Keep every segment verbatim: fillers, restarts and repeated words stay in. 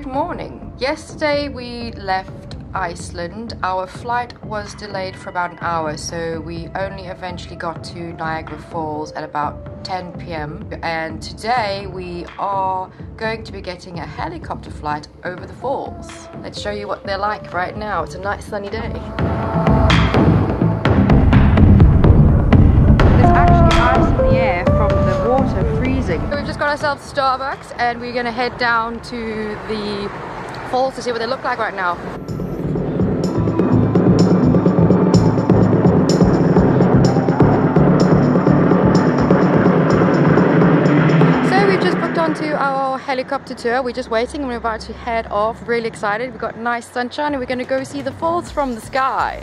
morning. Yesterday we left Iceland. Our flight was delayed for about an hour, so we only eventually got to Niagara Falls at about ten p m and today we are going to be getting a helicopter flight over the falls. Let's show you what they're like right now. It's a nice sunny day. There's actually ice in the air from the water freezing. So we've just got ourselves Starbucks and we're gonna head down to the falls to see what they look like right now. Onto our helicopter tour. We're just waiting and we're about to head off. Really excited. We've got nice sunshine and we're going to go see the falls from the sky.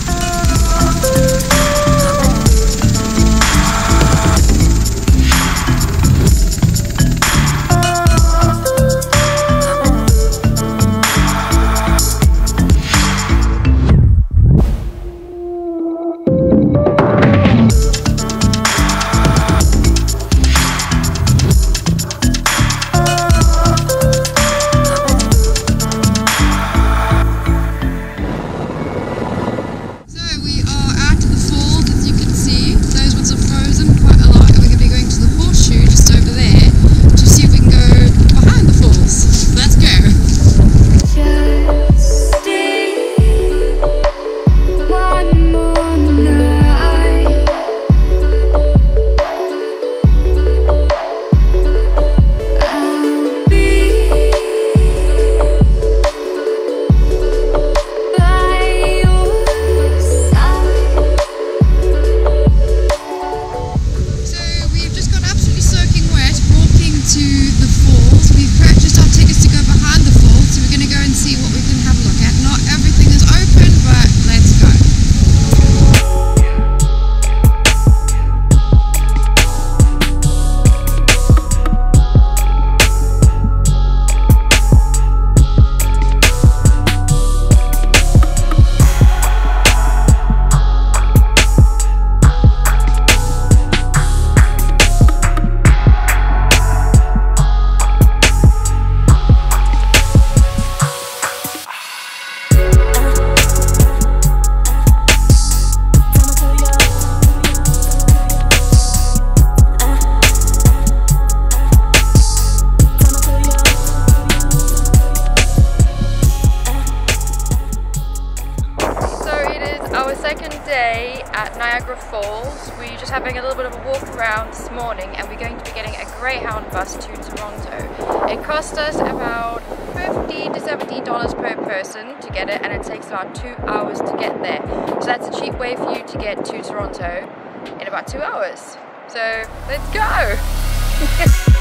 Second day at Niagara Falls. We're just having a little bit of a walk around this morning and we're going to be getting a Greyhound bus to Toronto. It cost us about fifteen to seventeen dollars per person to get it, and it takes about two hours to get there. So that's a cheap way for you to get to Toronto in about two hours. So let's go!